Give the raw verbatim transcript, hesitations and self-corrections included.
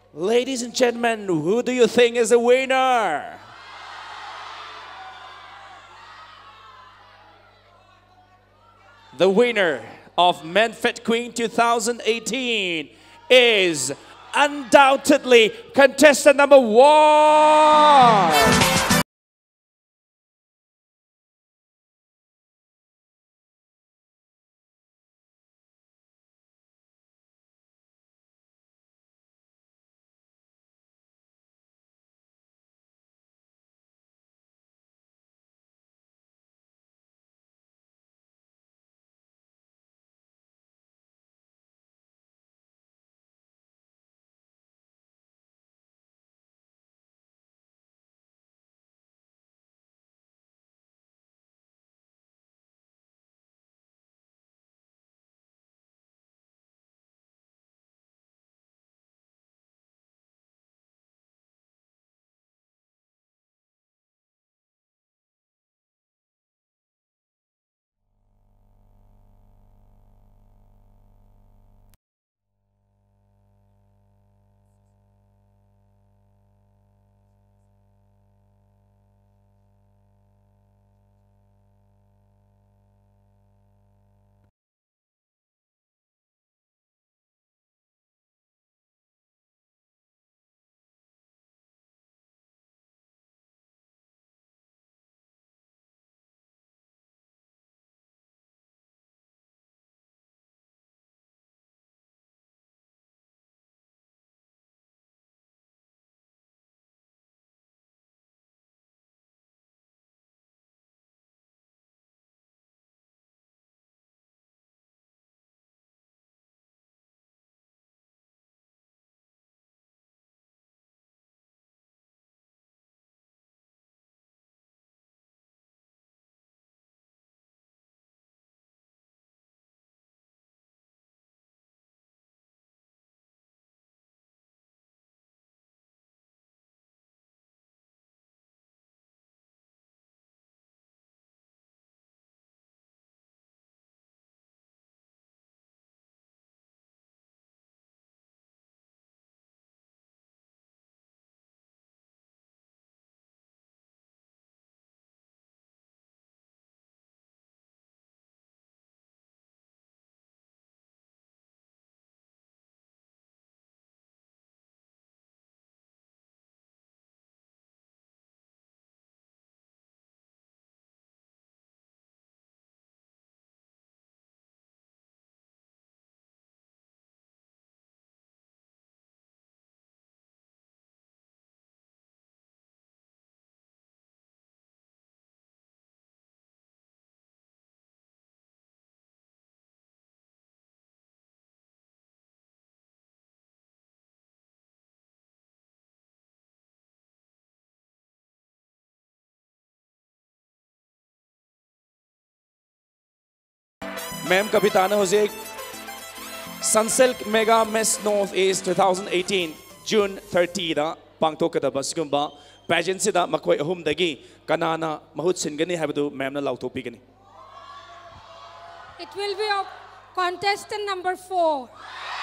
Ladies and gentlemen, who do you think is the winner? The winner of MANFETE Queen two thousand eighteen is undoubtedly contestant number one. Ma'am Kapitana Jose Sunsilk Mega Miss Northeast twenty eighteen June thirtieth da pangthokadaba sigumba pageant sida makoi ahum dagi kanana mahut singani habadu ma'am na lautopigani. It will be of contestant number four.